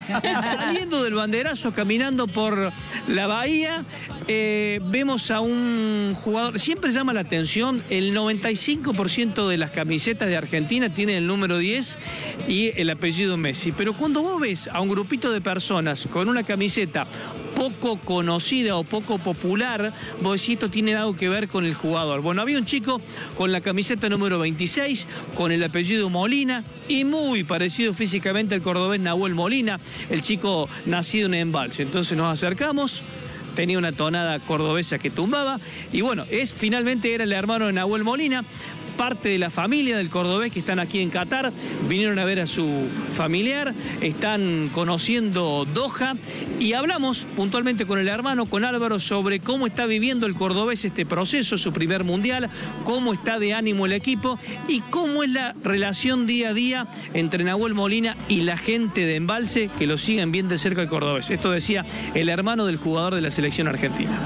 Saliendo del banderazo, caminando por la bahía, vemos a un jugador, siempre llama la atención, el 95% de las camisetas de Argentina tienen el número 10 y el apellido Messi, pero cuando vos ves a un grupito de personas con una camiseta poco conocida o poco popular, vos decís, esto tiene algo que ver con el jugador. Bueno, había un chico con la camiseta número 26, con el apellido Molina, y muy parecido físicamente al cordobés Nahuel Molina, el chico nacido en Embalse. Entonces nos acercamos, tenía una tonada cordobesa que tumbaba, y bueno, finalmente era el hermano de Nahuel Molina, parte de la familia del cordobés que están aquí en Qatar, vinieron a ver a su familiar, están conociendo Doha, y hablamos puntualmente con el hermano, con Álvaro, sobre cómo está viviendo el cordobés este proceso, su primer mundial, cómo está de ánimo el equipo y cómo es la relación día a día entre Nahuel Molina y la gente de Embalse, que lo siguen bien de cerca el cordobés. Esto decía el hermano del jugador de la selección argentina.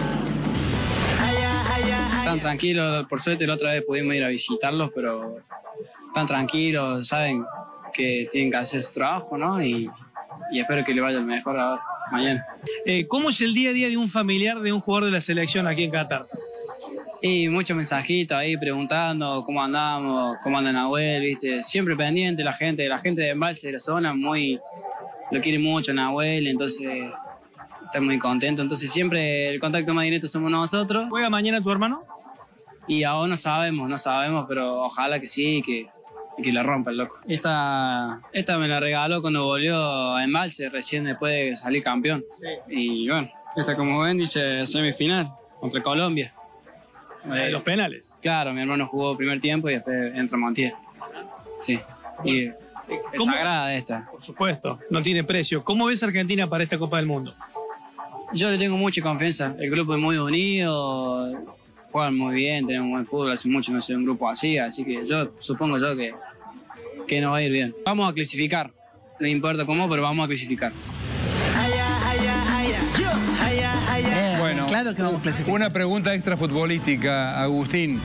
Están tranquilos, por suerte la otra vez pudimos ir a visitarlos, pero están tranquilos, saben que tienen que hacer su trabajo, ¿no? Y espero que le vaya mejor mañana. ¿Cómo es el día a día de un familiar de un jugador de la selección aquí en Qatar? Y muchos mensajitos ahí preguntando cómo andamos, cómo anda Nahuel, ¿viste? Siempre pendiente la gente de Embalse, de la zona, lo quiere mucho Nahuel, entonces está muy contento. Entonces siempre el contacto más directo somos nosotros. ¿Juega mañana tu hermano? Y aún no sabemos, pero ojalá que sí, que la rompa el loco. Esta me la regaló cuando volvió a Embalse, recién después de salir campeón. Sí. Y bueno, esta como ven dice semifinal contra Colombia. Los penales. Claro, mi hermano jugó primer tiempo y después entra Montiel. Sí. Y es sagrada esta. Por supuesto, no tiene precio. ¿Cómo ves a Argentina para esta Copa del Mundo? Yo le tengo mucha confianza. El grupo es muy unido, juegan muy bien, tenemos buen fútbol, hace mucho no sé un grupo así que yo supongo que nos va a ir bien. Vamos a clasificar, no importa cómo, pero vamos a clasificar. Bueno, claro que vamos a clasificar. Una pregunta extra futbolística, Agustín.